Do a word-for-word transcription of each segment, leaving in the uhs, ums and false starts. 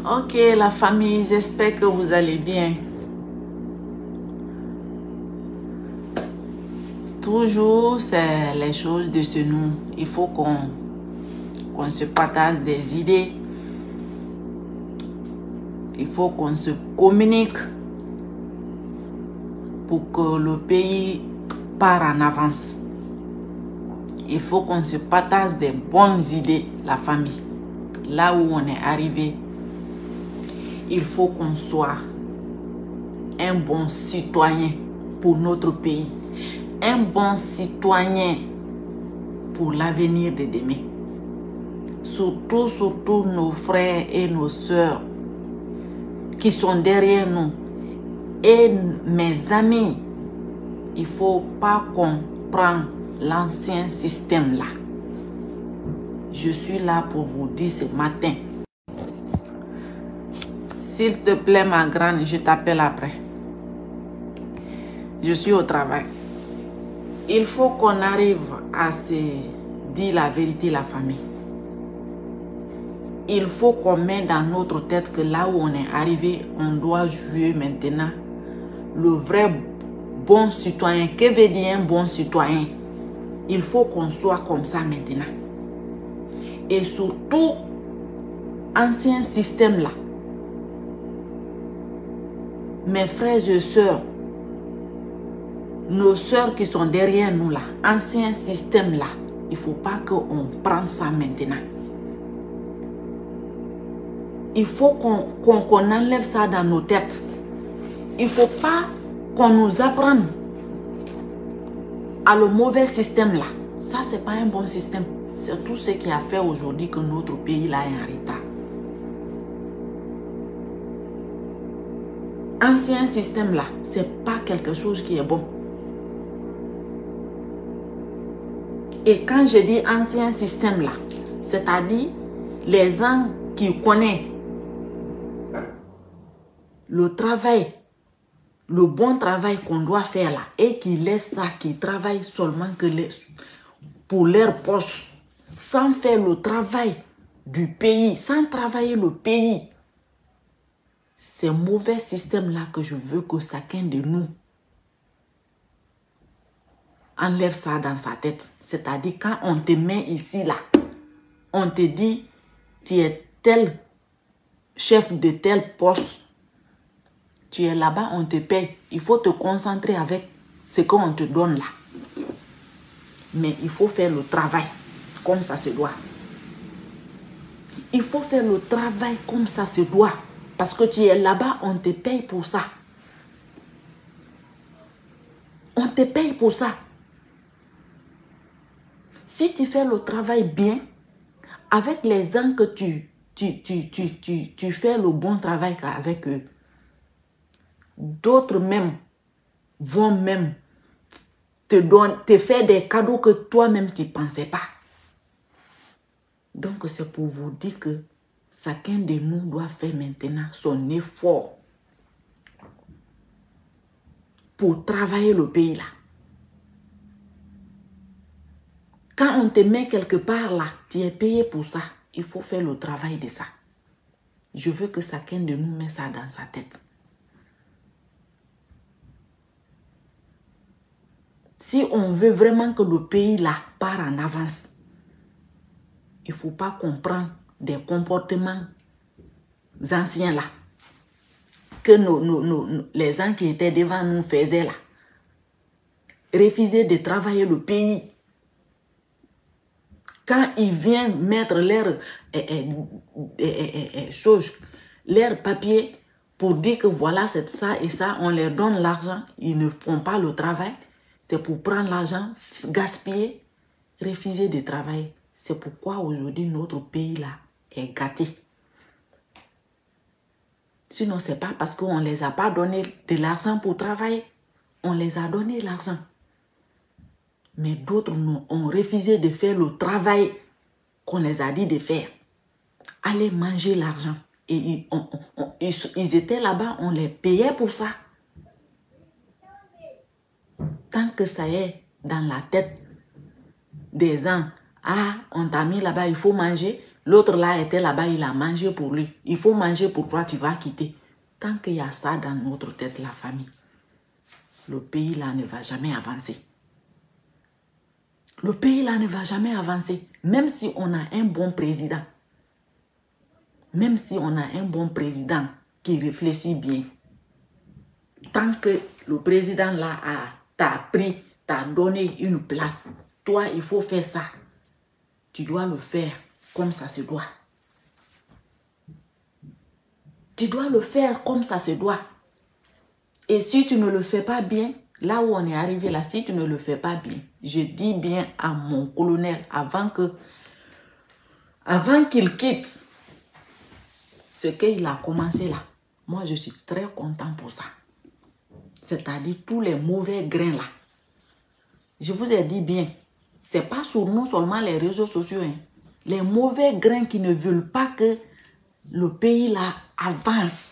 Ok, la famille, j'espère que vous allez bien. Toujours, c'est les choses de ce nous. Il faut qu'on qu'on se partage des idées. Il faut qu'on se communique pour que le pays part en avance. Il faut qu'on se partage des bonnes idées, la famille. Là où on est arrivé, il faut qu'on soit un bon citoyen pour notre pays. Un bon citoyen pour l'avenir de demain. Surtout, surtout nos frères et nos sœurs qui sont derrière nous. Et mes amis, il ne faut pas qu'on prenne l'ancien système là. Je suis là pour vous dire ce matin. S'il te plaît, ma grande, je t'appelle après. Je suis au travail. Il faut qu'on arrive à se dire la vérité, la famille. Il faut qu'on mette dans notre tête que là où on est arrivé, on doit jouer maintenant le vrai bon citoyen. Que veut dire un bon citoyen? Il faut qu'on soit comme ça maintenant. Et surtout, ancien système là. Mes frères et sœurs, nos sœurs qui sont derrière nous là, ancien système là, il ne faut pas qu'on prenne ça maintenant. Il faut qu'on qu'on, qu'on enlève ça dans nos têtes. Il ne faut pas qu'on nous apprenne à le mauvais système là. Ça, ce n'est pas un bon système. C'est tout ce qui a fait aujourd'hui que notre pays là est en retard. Ancien système là, ce n'est pas quelque chose qui est bon. Et quand je dis ancien système là, c'est-à-dire les gens qui connaissent le travail, le bon travail qu'on doit faire là, et qui laissent ça, qui travaillent seulement que les, pour leur poste, sans faire le travail du pays, sans travailler le pays. C'est un mauvais système là que je veux que chacun de nous enlève ça dans sa tête. C'est-à-dire quand on te met ici là, on te dit tu es tel chef de tel poste, tu es là-bas, on te paye. Il faut te concentrer avec ce qu'on te donne là. Mais il faut faire le travail comme ça se doit. Il faut faire le travail comme ça se doit. Parce que tu es là-bas, on te paye pour ça. On te paye pour ça. Si tu fais le travail bien, avec les gens que tu, tu, tu, tu, tu, tu fais le bon travail avec eux, d'autres même vont même te, donner, te faire des cadeaux que toi-même tu ne pensais pas. Donc c'est pour vous dire que chacun de nous doit faire maintenant son effort pour travailler le pays là. Quand on te met quelque part là, tu es payé pour ça. Il faut faire le travail de ça. Je veux que chacun de nous mette ça dans sa tête. Si on veut vraiment que le pays là part en avance, il ne faut pas qu'on prenne des comportements anciens là. Que nos, nos, nos, les gens qui étaient devant nous faisaient là. Refuser de travailler le pays. Quand ils viennent mettre leurs eh, eh, eh, eh, choses, leurs papiers pour dire que voilà c'est ça et ça, on leur donne l'argent, ils ne font pas le travail. C'est pour prendre l'argent, gaspiller, refuser de travailler. C'est pourquoi aujourd'hui notre pays là est gâté. Sinon, ce n'est pas parce qu'on ne les a pas donné de l'argent pour travailler. On les a donné l'argent. Mais d'autres ont refusé de faire le travail qu'on les a dit de faire. Aller manger l'argent. Et ils, on, on, ils, ils étaient là-bas, on les payait pour ça. Tant que ça est dans la tête des gens, ah, on t'a mis là-bas, il faut manger. L'autre là était là-bas, il a mangé pour lui. Il faut manger pour toi, tu vas quitter. Tant qu'il y a ça dans notre tête, la famille, le pays là ne va jamais avancer. Le pays là ne va jamais avancer. Même si on a un bon président. Même si on a un bon président qui réfléchit bien. Tant que le président là t'a pris, t'a donné une place, toi, il faut faire ça. Tu dois le faire comme ça se doit. Tu dois le faire comme ça se doit. Et si tu ne le fais pas bien, là où on est arrivé là, si tu ne le fais pas bien, je dis bien à mon colonel avant que, avant qu'il quitte ce qu'il a commencé là, moi je suis très content pour ça. C'est-à-dire tous les mauvais grains là. Je vous ai dit bien, c'est pas sur nous seulement les réseaux sociaux. Hein. Les mauvais grains qui ne veulent pas que le pays là avance.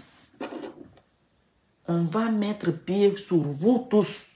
On va mettre pied sur vous tous.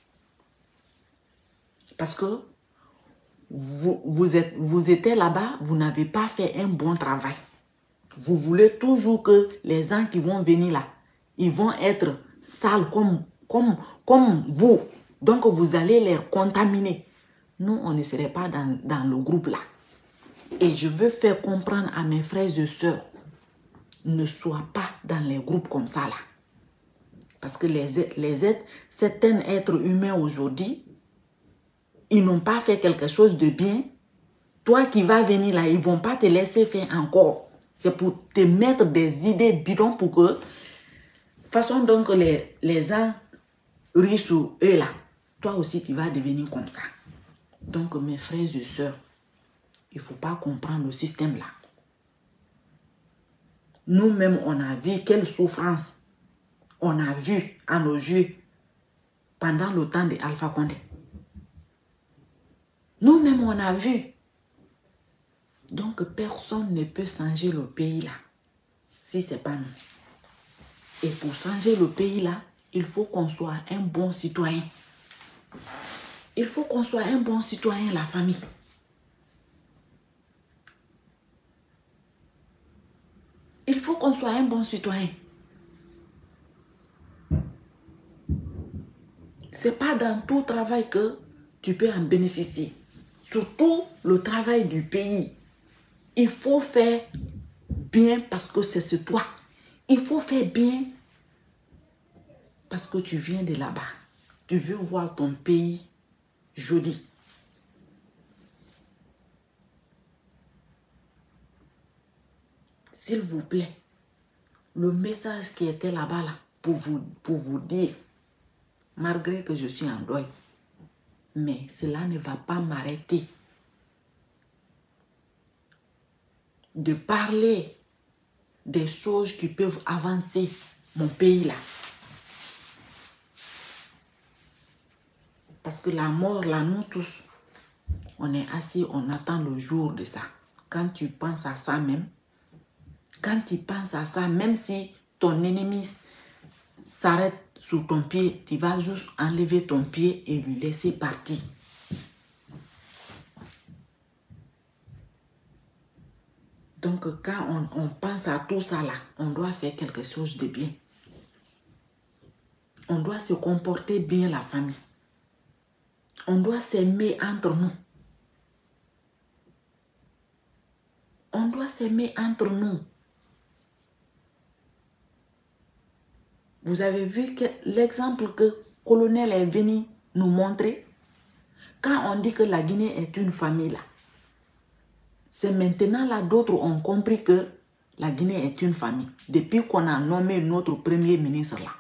Parce que vous, vous, êtes, vous étiez là-bas, vous n'avez pas fait un bon travail. Vous voulez toujours que les gens qui vont venir là, ils vont être sales comme, comme, comme vous. Donc vous allez les contaminer. Nous, on ne serait pas dans, dans le groupe là. Et je veux faire comprendre à mes frères et sœurs, ne sois pas dans les groupes comme ça là. Parce que les, les êtres, certains êtres humains aujourd'hui, ils n'ont pas fait quelque chose de bien. Toi qui vas venir là, ils ne vont pas te laisser faire encore. C'est pour te mettre des idées bidons pour que, façon donc les, les gens rient sur eux là, toi aussi tu vas devenir comme ça. Donc mes frères et sœurs, il ne faut pas comprendre le système là. Nous-mêmes, on a vu quelle souffrance on a vu à nos yeux pendant le temps d'Alpha Condé. Nous-mêmes, on a vu. Donc, personne ne peut changer le pays là, si ce n'est pas nous. Et pour changer le pays là, il faut qu'on soit un bon citoyen. Il faut qu'on soit un bon citoyen, la famille. Il faut qu'on soit un bon citoyen. Ce n'est pas dans tout travail que tu peux en bénéficier. Surtout le travail du pays. Il faut faire bien parce que c'est sur toi. Il faut faire bien parce que tu viens de là-bas. Tu veux voir ton pays joli. S'il vous plaît, le message qui était là-bas là, pour vous, pour vous dire, malgré que je suis en deuil, mais cela ne va pas m'arrêter de parler des choses qui peuvent avancer mon pays là. Parce que la mort là, nous tous, on est assis, on attend le jour de ça. Quand tu penses à ça même, quand tu penses à ça, même si ton ennemi s'arrête sous ton pied, tu vas juste enlever ton pied et lui laisser partir. Donc, quand on, on pense à tout ça là, on doit faire quelque chose de bien. On doit se comporter bien, la famille. On doit s'aimer entre nous. On doit s'aimer entre nous. Vous avez vu que l'exemple que le colonel est venu nous montrer. Quand on dit que la Guinée est une famille là, c'est maintenant là d'autres ont compris que la Guinée est une famille. Depuis qu'on a nommé notre premier ministre là.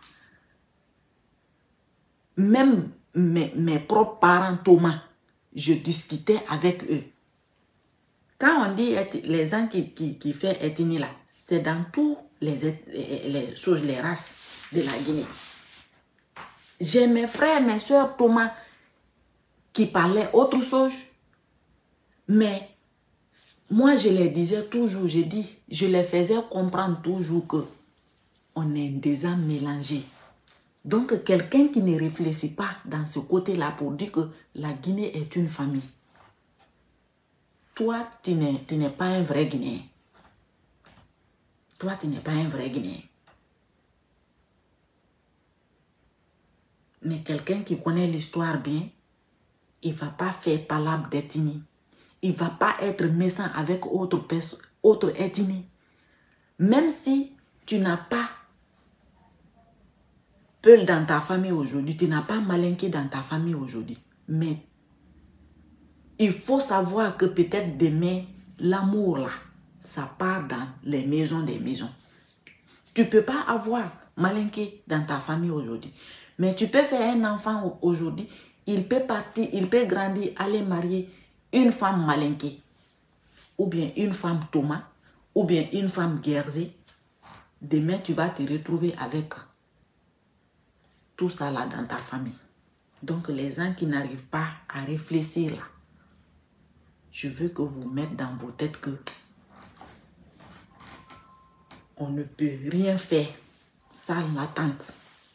Même mes, mes propres parents Thomas, je discutais avec eux. Quand on dit les gens qui, qui, qui font ethnie là, c'est dans tous les, les choses, les races de la Guinée. J'ai mes frères, mes soeurs Thomas qui parlaient autre chose. Mais moi, je les disais toujours, je dis, je les faisais comprendre toujours que on est des âmes mélangées. Donc, quelqu'un qui ne réfléchit pas dans ce côté-là pour dire que la Guinée est une famille. Toi, tu n'es pas un vrai Guinéen. toi, tu n'es pas un vrai Guinéen. Mais quelqu'un qui connaît l'histoire bien, il ne va pas faire palabre d'ethnie. Il ne va pas être méchant avec autre, autre ethnie. Même si tu n'as pas Peul dans ta famille aujourd'hui, tu n'as pas Malinké dans ta famille aujourd'hui. Mais il faut savoir que peut-être demain, l'amour là, ça part dans les maisons des maisons. Tu ne peux pas avoir Malinké dans ta famille aujourd'hui. Mais tu peux faire un enfant aujourd'hui, il peut partir, il peut grandir, aller marier une femme Malinké, ou bien une femme Thomas, ou bien une femme Guerzé. Demain, tu vas te retrouver avec tout ça là dans ta famille. Donc, les gens qui n'arrivent pas à réfléchir là, je veux que vous mettez dans vos têtes que on ne peut rien faire sans l'attente.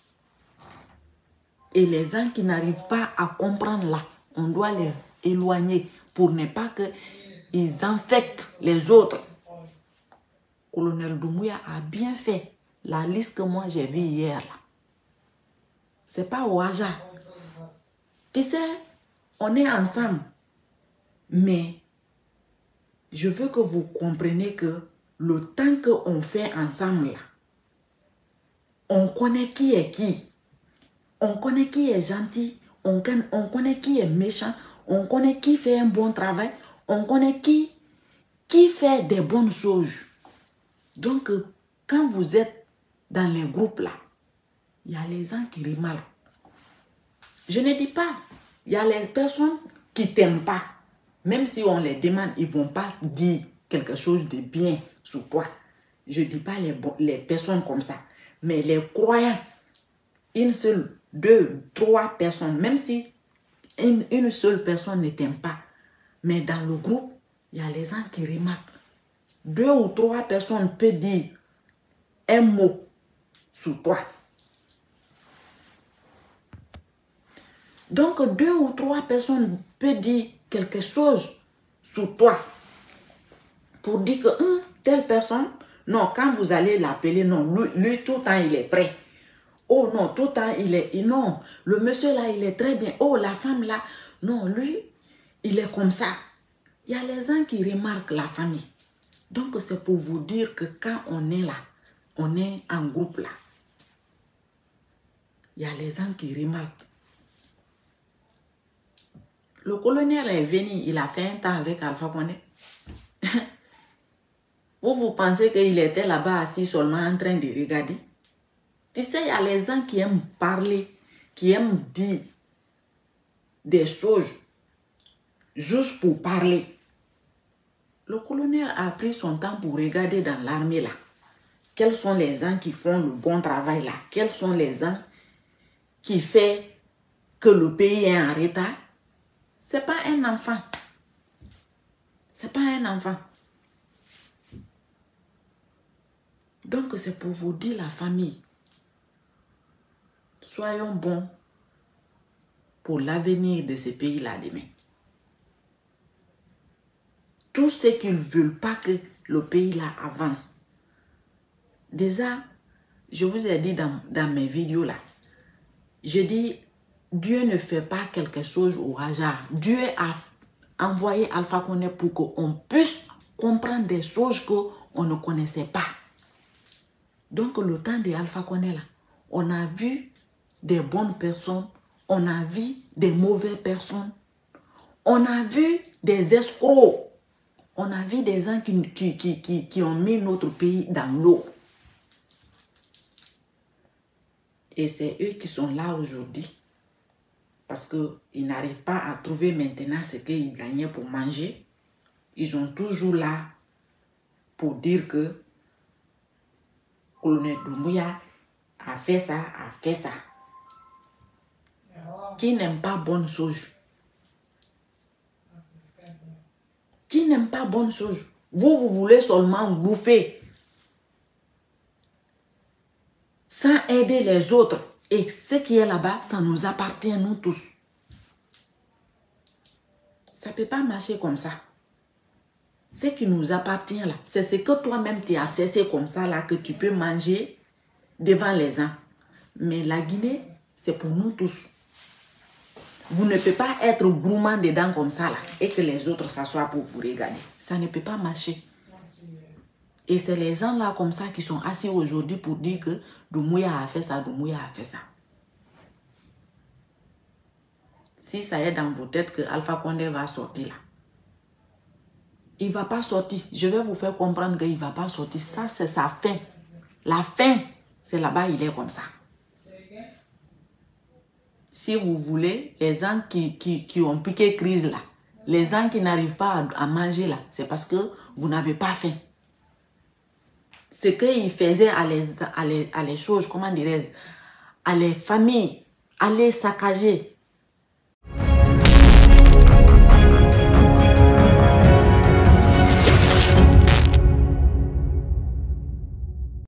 Et les gens qui n'arrivent pas à comprendre là, on doit les éloigner pour ne pas qu'ils infectent les autres. Colonel Doumbouya a bien fait la liste que moi j'ai vue hier là. C'est pas au hasard. Tu sais, on est ensemble. Mais je veux que vous compreniez que le temps qu'on fait ensemble là, on connaît qui est qui. On connaît qui est gentil. On, on connaît qui est méchant. On connaît qui fait un bon travail. On connaît qui, qui fait des bonnes choses. Donc, quand vous êtes dans les groupes là, il y a les gens qui remarquent. Je ne dis pas, il y a les personnes qui ne t'aiment pas. Même si on les demande, ils ne vont pas dire quelque chose de bien sur toi. Je ne dis pas les, les personnes comme ça. Mais les croyants, une seule, deux, trois personnes, même si une, une seule personne ne t'aime pas, mais dans le groupe, il y a les gens qui remarquent. Deux ou trois personnes peuvent dire un mot sur toi. Donc, deux ou trois personnes peuvent dire quelque chose sur toi. Pour dire que hum, telle personne, non, quand vous allez l'appeler, non, lui, lui, tout le temps, il est prêt. Oh non, tout le temps, il est... Non, le monsieur là, il est très bien. Oh, la femme là, non, lui, il est comme ça. Il y a les gens qui remarquent la famille. Donc, c'est pour vous dire que quand on est là, on est en groupe là, il y a les gens qui remarquent. Le colonel est venu, il a fait un temps avec Alpha Condé. Vous, vous pensez qu'il était là-bas assis seulement en train de regarder? Tu sais, il y a les gens qui aiment parler, qui aiment dire des choses juste pour parler. Le colonel a pris son temps pour regarder dans l'armée là. Quels sont les gens qui font le bon travail là? Quels sont les gens qui font que le pays est en retard? Ce n'est pas un enfant. Ce n'est pas un enfant. Donc, c'est pour vous dire la famille. Soyons bons pour l'avenir de ce pays-là demain. Tous ceux qui ne veulent pas que le pays-là avance. Déjà, je vous ai dit dans, dans mes vidéos là, je dis, Dieu ne fait pas quelque chose au hasard. Dieu a envoyé Alpha Condé pour qu'on puisse comprendre des choses qu'on ne connaissait pas. Donc, le temps de Alpha Condé là, on a vu des bonnes personnes, on a vu des mauvaises personnes, on a vu des escrocs, on a vu des gens qui, qui, qui, qui, qui ont mis notre pays dans l'eau. Et c'est eux qui sont là aujourd'hui. Parce qu'ils n'arrivent pas à trouver maintenant ce qu'ils gagnaient pour manger. Ils sont toujours là pour dire que Colonel Doumbouya a fait ça, a fait ça. Qui n'aime pas bonne chose? Qui n'aime pas bonne chose? Vous, vous voulez seulement bouffer sans aider les autres. Et ce qui est là-bas, ça nous appartient, nous tous. Ça ne peut pas marcher comme ça. Ce qui nous appartient là, c'est ce que toi-même tu as cessé comme ça là, que tu peux manger devant les uns. Mais la Guinée, c'est pour nous tous. Vous ne pouvez pas être gourmand dedans comme ça là, et que les autres s'assoient pour vous regarder. Ça ne peut pas marcher. Et c'est les gens là comme ça qui sont assis aujourd'hui pour dire que Doumbouya a fait ça, Doumbouya a fait ça. Si ça est dans vos têtes que Alpha Condé va sortir là, il ne va pas sortir. Je vais vous faire comprendre qu'il ne va pas sortir. Ça, c'est sa fin. La fin, c'est là-bas, il est comme ça. Si vous voulez, les gens qui, qui, qui ont piqué crise là, les gens qui n'arrivent pas à, à manger là, c'est parce que vous n'avez pas faim. Ce qu'il faisait à les, à, les, à les choses, comment dirais-je, à les familles, à les saccager,